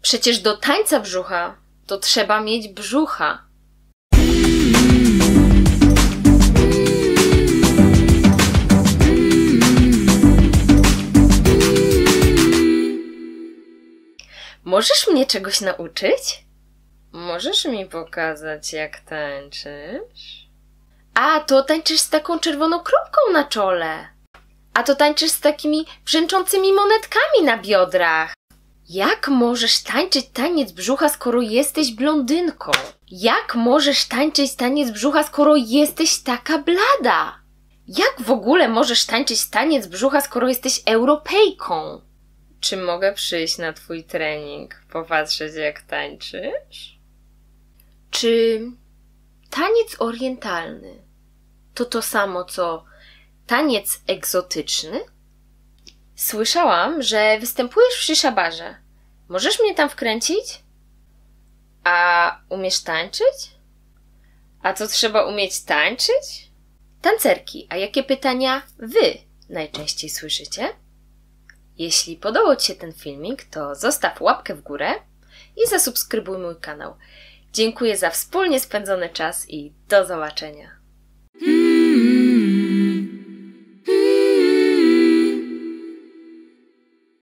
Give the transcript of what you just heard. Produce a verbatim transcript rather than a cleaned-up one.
Przecież do tańca brzucha to trzeba mieć brzucha. Możesz mnie czegoś nauczyć? Możesz mi pokazać, jak tańczysz? A, to tańczysz z taką czerwoną kropką na czole. A to tańczysz z takimi brzęczącymi monetkami na biodrach. Jak możesz tańczyć taniec brzucha, skoro jesteś blondynką? Jak możesz tańczyć taniec brzucha, skoro jesteś taka blada? Jak w ogóle możesz tańczyć taniec brzucha, skoro jesteś Europejką? Czy mogę przyjść na twój trening, popatrzeć, jak tańczysz? Czy taniec orientalny to to samo, co taniec egzotyczny? Słyszałam, że występujesz w shisha-barze. Możesz mnie tam wkręcić? A umiesz tańczyć? A co trzeba umieć tańczyć? Tancerki, a jakie pytania wy najczęściej słyszycie? Jeśli podobał ci się ten filmik, to zostaw łapkę w górę i zasubskrybuj mój kanał. Dziękuję za wspólnie spędzony czas i do zobaczenia.